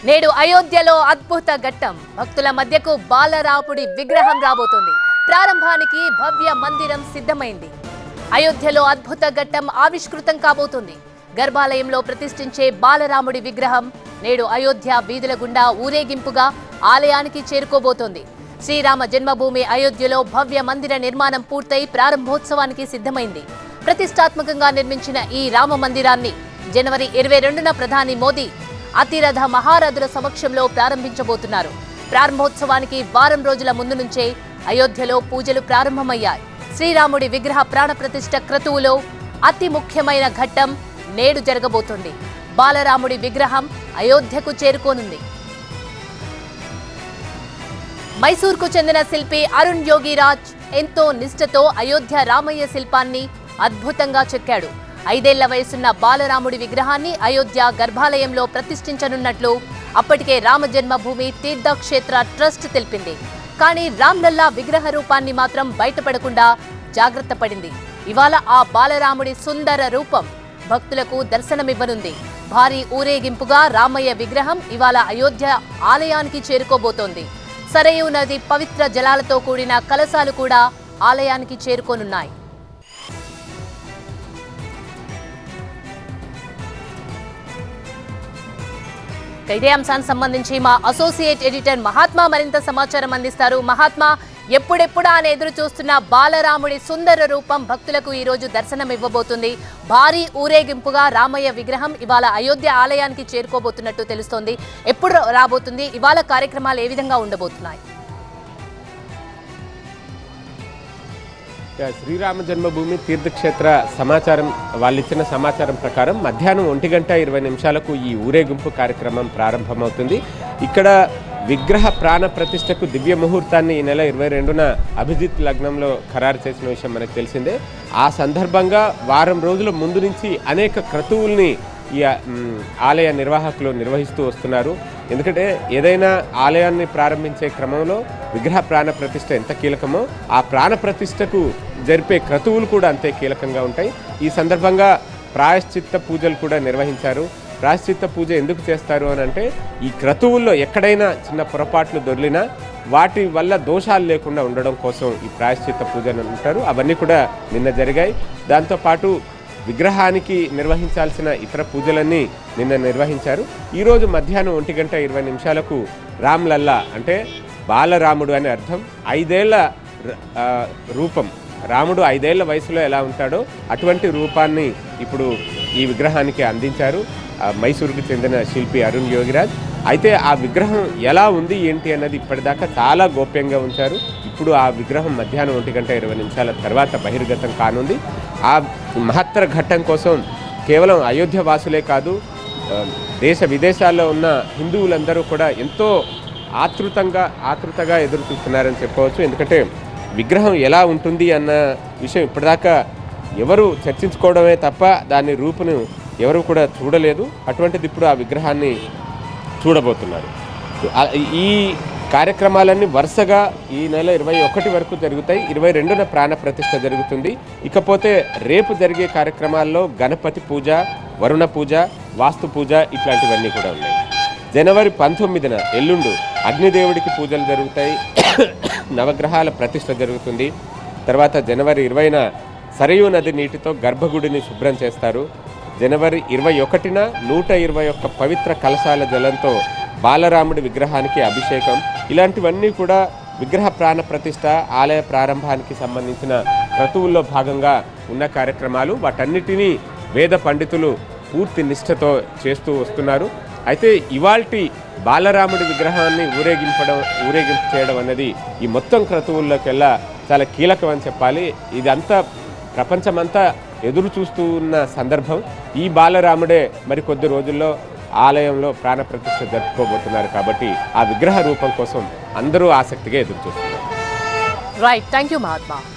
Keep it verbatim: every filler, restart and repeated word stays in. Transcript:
నేడు అయోధ్యలో అద్భుత ఘట్టం. భక్తుల మధ్యకు బాలరాముడి విగ్రహం రాబోతుంది. ప్రారంభానికి భవ్య మందిరం సిద్ధమైంది. అయోధ్యలో అద్భుత ఘట్టం ఆవిష్కృతం కాబోతుంది. గర్భాలయంలో ప్రతిష్ఠించే బాలరాముడి విగ్రహం నేడు అయోధ్య వీధుల గుండా ఊరేగింపుగా ఆలయానికి చేరుకోబోతోంది. శ్రీరామ జన్మభూమి అయోధ్యలో భవ్య మందిర నిర్మాణం పూర్తయి ప్రారంభోత్సవానికి సిద్ధమైంది. ప్రతిష్టాత్మకంగా నిర్మించిన ఈ రామ మందిరాన్ని జనవరి ఇరవై రెండున ప్రధాని మోదీ అతిరథ మహారథుల సమక్షంలో ప్రారంభించబోతున్నారు. ప్రారంభోత్సవానికి వారం రోజుల ముందు నుంచే అయోధ్యలో పూజలు ప్రారంభమయ్యాయి. శ్రీరాముడి విగ్రహ ప్రాణ ప్రతిష్ఠ క్రతువులో అతి ముఖ్యమైన ఘట్టం నేడు జరగబోతోంది. బాలరాముడి విగ్రహం అయోధ్యకు చేరుకోనుంది. మైసూర్కు చెందిన శిల్పి అరుణ్ యోగిరాజ్ ఎంతో నిష్ఠతో అయోధ్య రామయ్య శిల్పాన్ని అద్భుతంగా చెక్కాడు. ఐదేళ్ల వయసున్న బాలరాముడి విగ్రహాన్ని అయోధ్య గర్భాలయంలో ప్రతిష్ఠించనున్నట్లు అప్పటికే రామ జన్మభూమి తీర్థక్షేత్ర ట్రస్ట్ తెలిపింది. కానీ రామ్లల్లా విగ్రహ రూపాన్ని మాత్రం బయటపడకుండా జాగ్రత్త పడింది. ఇవాళ ఆ బాలరాముడి సుందర రూపం భక్తులకు దర్శనమివ్వనుంది. భారీ ఊరేగింపుగా రామయ్య విగ్రహం ఇవాళ అయోధ్య ఆలయానికి చేరుకోబోతోంది. సరయూ నది పవిత్ర జలాలతో కూడిన కలశాలు కూడా ఆలయానికి చేరుకోనున్నాయి. ఇదే అంశానికి సంబంధించి మా అసోసియేట్ ఎడిటర్ మహాత్మా మరింత సమాచారం అందిస్తారు. మహాత్మా, ఎప్పుడెప్పుడా అని ఎదురు చూస్తున్న బాలరాముడి సుందర రూపం భక్తులకు ఈ రోజు దర్శనం ఇవ్వబోతుంది. భారీ ఊరేగింపుగా రామయ్య విగ్రహం ఇవాళ అయోధ్య ఆలయానికి చేరుకోబోతున్నట్టు తెలుస్తోంది. ఎప్పుడు రాబోతుంది? ఇవాళ కార్యక్రమాలు ఏ విధంగా ఉండబోతున్నాయి? శ్రీరామ జన్మభూమి తీర్థక్షేత్ర సమాచారం వాళ్ళు ఇచ్చిన సమాచారం ప్రకారం మధ్యాహ్నం ఒంటి గంట ఇరవై నిమిషాలకు ఈ ఊరేగింపు కార్యక్రమం ప్రారంభమవుతుంది. ఇక్కడ విగ్రహ ప్రాణ ప్రతిష్టకు దివ్య ముహూర్తాన్ని ఈ నెల ఇరవై రెండున అభిజిత్ లగ్నంలో ఖరారు చేసిన విషయం మనకు తెలిసిందే. ఆ సందర్భంగా వారం రోజుల ముందు నుంచి అనేక క్రతువుల్ని ఈ ఆలయ నిర్వాహకులు నిర్వహిస్తూ వస్తున్నారు. ఎందుకంటే ఏదైనా ఆలయాన్ని ప్రారంభించే క్రమంలో విగ్రహ ప్రాణ ప్రతిష్ఠ ఎంత కీలకమో ఆ ప్రాణ ప్రతిష్టకు జరిపే క్రతువులు కూడా అంతే కీలకంగా ఉంటాయి. ఈ సందర్భంగా ప్రాయశ్చిత్త పూజలు కూడా నిర్వహించారు. ప్రాయశ్చిత్త పూజ ఎందుకు చేస్తారు అని అంటే ఈ క్రతువుల్లో ఎక్కడైనా చిన్న పొరపాట్లు దొర్లినా వాటి వల్ల దోషాలు లేకుండా ఉండడం కోసం ఈ ప్రాయశ్చిత్త పూజలు అంటారు. అవన్నీ కూడా నిన్న జరిగాయి. దాంతోపాటు విగ్రహానికి నిర్వహించాల్సిన ఇతర పూజలన్నీ నిన్న నిర్వహించారు. ఈరోజు మధ్యాహ్నం ఒంటి గంట ఇరవై నిమిషాలకు రామ్లల్లా అంటే బాలరాముడు అని అర్థం, ఐదేళ్ల రూపం, రాముడు ఐదేళ్ల వయసులో ఎలా ఉంటాడో అటువంటి రూపాన్ని ఇప్పుడు ఈ విగ్రహానికి అందించారు మైసూరుకు చెందిన శిల్పి అరుణ్ యోగిరాజ్. అయితే ఆ విగ్రహం ఎలా ఉంది ఏంటి అన్నది ఇప్పటిదాకా చాలా గోప్యంగా ఉంచారు. ఇప్పుడు ఆ విగ్రహం మధ్యాహ్నం ఒంటి గంట ఇరవై నిమిషాల తర్వాత బహిర్గతం కానుంది. ఆ మహత్తర ఘట్టం కోసం కేవలం అయోధ్య వాసులే కాదు, దేశ విదేశాల్లో ఉన్న హిందువులందరూ కూడా ఎంతో ఆతృతంగా ఆతృతగా ఎదురు చూస్తున్నారని చెప్పవచ్చు. ఎందుకంటే విగ్రహం ఎలా ఉంటుంది అన్న విషయం ఇప్పటిదాకా ఎవరు చర్చించుకోవడమే తప్ప దాని రూపును ఎవరు కూడా చూడలేదు. అటువంటిది ఇప్పుడు ఆ విగ్రహాన్ని చూడబోతున్నారు. ఈ కార్యక్రమాలన్నీ వరుసగా ఈ నెల ఇరవై ఒకటి వరకు జరుగుతాయి. ఇరవై రెండున ప్రాణ ప్రతిష్ఠ జరుగుతుంది. ఇకపోతే రేపు జరిగే కార్యక్రమాల్లో గణపతి పూజ, వరుణ పూజ, వాస్తు పూజ ఇట్లాంటివన్నీ కూడా ఉన్నాయి. జనవరి పంతొమ్మిదిన ఎల్లుండు అగ్నిదేవుడికి పూజలు జరుగుతాయి. నవగ్రహాల ప్రతిష్ఠ జరుగుతుంది. తర్వాత జనవరి ఇరవైన సరయూ నది నీటితో గర్భగుడిని శుభ్రం చేస్తారు. జనవరి ఇరవై ఒకటిన నూట ఇరవై ఒక్క పవిత్ర కలశాల జలంతో బాలరాముడి విగ్రహానికి అభిషేకం. ఇలాంటివన్నీ కూడా విగ్రహ ప్రాణ ప్రతిష్ఠ, ఆలయ ప్రారంభానికి సంబంధించిన క్రతువుల్లో భాగంగా ఉన్న కార్యక్రమాలు. వాటన్నిటినీ వేద పండితులు పూర్తి నిష్ఠతో చేస్తూ వస్తున్నారు. అయితే ఇవాల్టి బాలరాముడి విగ్రహాన్ని ఊరేగింపడం ఊరేగింపు చేయడం అనేది ఈ మొత్తం క్రతువుల్లోకెల్లా చాలా కీలకం అని చెప్పాలి. ఇదంతా ప్రపంచమంతా ఎదురు చూస్తూ ఉన్న సందర్భం. ఈ బాలరాముడే మరి కొద్ది రోజుల్లో ఆలయంలో ప్రాణ ప్రతిష్ఠ జరుపుకోబోతున్నారు. కాబట్టి ఆ విగ్రహ రూపం కోసం అందరూ ఆసక్తిగా ఎదురు చూస్తున్నారు. Right, thank you Mahatma.